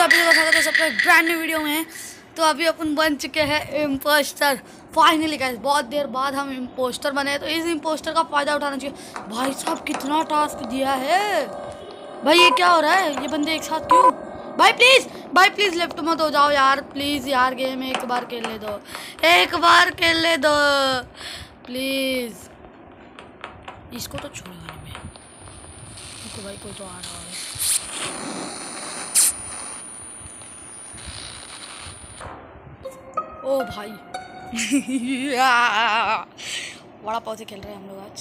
आप लोगों का स्वागत है सबका ब्रांड न्यू वीडियो में। तो अभी अपन बन चुके हैं इम्पोस्टर। फाइनली गाइस बहुत देर बाद हम इम्पोस्टर बने, तो इस इम्पोस्टर का फ़ायदा उठाना चाहिए। भाई साहब कितना टास्क दिया है भाई, ये क्या हो रहा है? ये बंदे एक साथ क्यों? भाई प्लीज़ लेफ्ट मत हो जाओ यार, प्लीज़ यार, गेम एक बार खेलने दो, एक बार खेलने दो प्लीज़। इसको तो छोड़ेगा नहीं मैं, देखो भाई कोई तो आ रहा है। ओ भाई बड़ा पाव से खेल रहे हैं हम लोग आज।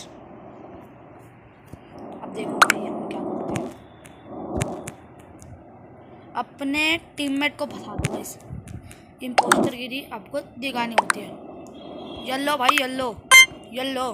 अब देखो भाई हम क्या करते हैं, अपने टीममेट को फंसा दो गाइस। इम्पोस्टर गिरी आपको दिखानी होती है। येलो भाई येलो येलो।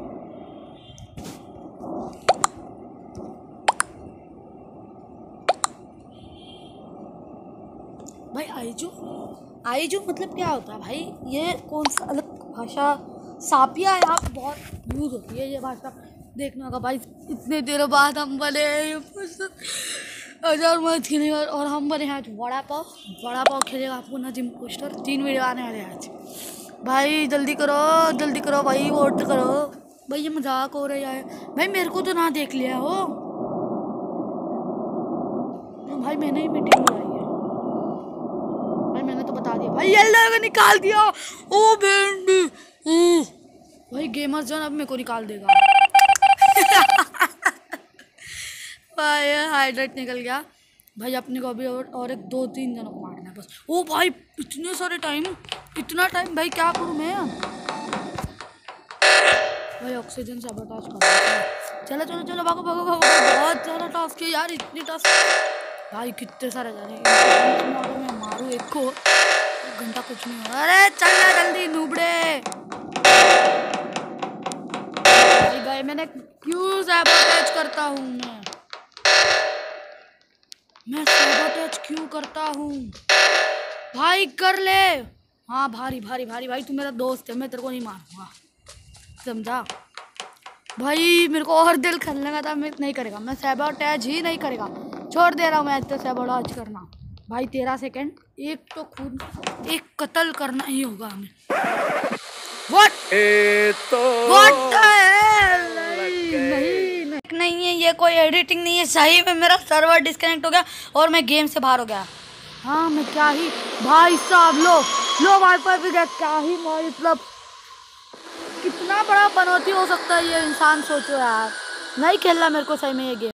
भाई आईजू मतलब क्या होता है भाई? ये कौन सा अलग भाषा? सापिया है, आप बहुत यूज होती है ये भाषा। देखना होगा भाई, इतने देर बाद हम बने हजार मैच खेलेगा और हम बने हैं आज वड़ा पाव खेलेगा आपको ना जिम पोस्टर। 3 वीडियो आने वाले हैं आज। भाई जल्दी करो भाई, वोट करो भाई। ये मजाक हो रहा है भाई, मेरे को तो ना देख लिया हो भाई, मैंने ही मीटिंग बुलाई है भाई, मैंने तो बता दिया भाई। येलो को निकाल दिया। ओ बैंड भाई, गेमर्स जोन अब मेरे को निकाल देगा भाई हाइड्रेट निकल गया भाई। अपने को अभी और एक 2-3 जनों को मारना है बस। ओ भाई इतने सारे टाइम, इतना टाइम भाई, क्या करूँ मैं भाई? ऑक्सीजन सैबोटाज कर। चलो भागो बहुत ज़्यादा टास्क है यार, इतनी टास्क भाई, कितने सारे जा रहे हैं। मैं मारूँ एक को, 1 घंटा कुछ नहीं हो रहा। अरे चल जल्दी नूबड़े भाई मैंने क्यों सैबोटाज करता हूँ मैं सैबोटाज क्यों करता हूँ भाई? कर ले। हाँ भारी भाई, तू मेरा दोस्त है, मैं तेरे को नहीं मारूंगा, समझा भाई? मेरे को और दिल खेलने का था, मैं नहीं करेगा, मैं सैबोटाज ही नहीं करेगा। छोड़ दे रहा हूँ मैं तो सैबोटाज करना भाई। 13 सेकंड, एक तो खून, एक कत्ल करना ही होगा हमें। नहीं है ये, कोई एडिटिंग नहीं है, सही में मेरा सर्वर डिस्कनेक्ट हो गया और मैं गेम से बाहर हो गया। हाँ मैं क्या ही भाई साहब, लो वाइपर भी देख, क्या ही मतलब कितना बड़ा पनौती हो सकता है ये इंसान, सोचो यार। नहीं खेलना मेरे को सही में ये गेम।